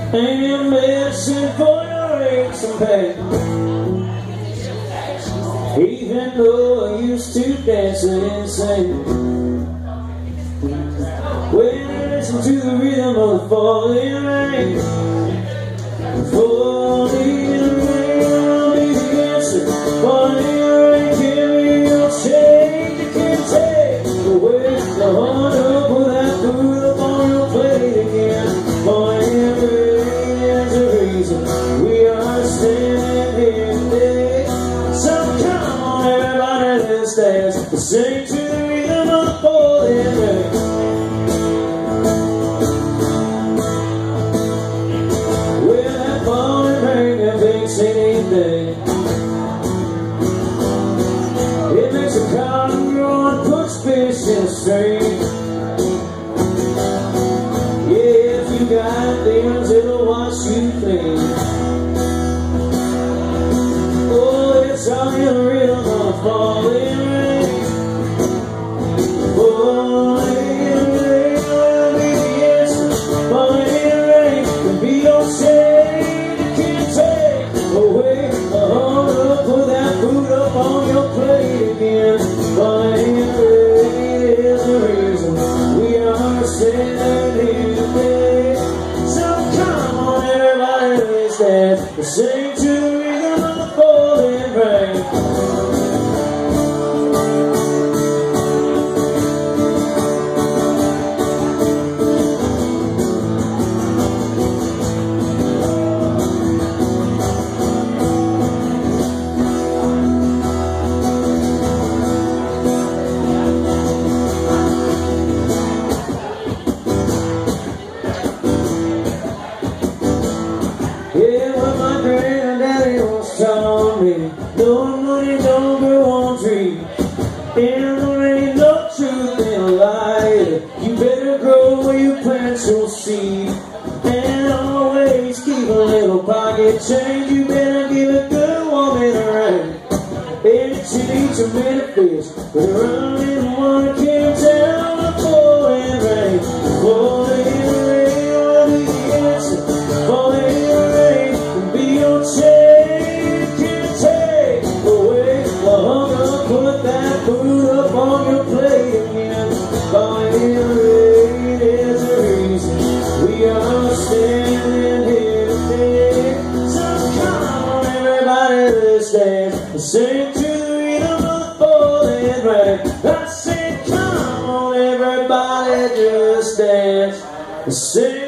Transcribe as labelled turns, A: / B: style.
A: Ain't it medicine for your aches and pain? Even though I used to dance insane, when I listen to the rhythm of the falling rain, falling rain, I'll be the answer. Falling rain, give me your change. You can't take away the heart up with that food up on your plate again. Falling rain is the reason we are standing here today. So come on, everybody, let's dance. Sing to the rhythm of the falling rain. Well, that falling rain that makes anything. It makes a cotton grow and puts fish in a stream. Yeah, if you got demons, it'll wash you clean. Oh, it's all in the rhythm of falling rain. Falling rain, will be the answer. Falling rain can be your shade. You can't take away the heart up, put that food up on your plate again. Falling rain is the reason we are standing here today. So come on, everybody, let's dance. Sing to the rhythm of the falling rain. Yeah, what my granddaddy once told me, no money don't grow on trees, and there ain't no truth in a lie. You better grow where you plant your seed, and always keep a little pocket change. You better give a good woman a ring, and she'll eat your many fish, but running one can't tell the falling rain. Falling rain will be the answer. Falling rain can be your chain. Can't take away the hunger, put that food up on your plate again. Falling rain is the reason we are standing here today. So come on, everybody, let's dance. Sing to the rhythm of the falling rain. I say, come on, everybody, just dance. Sing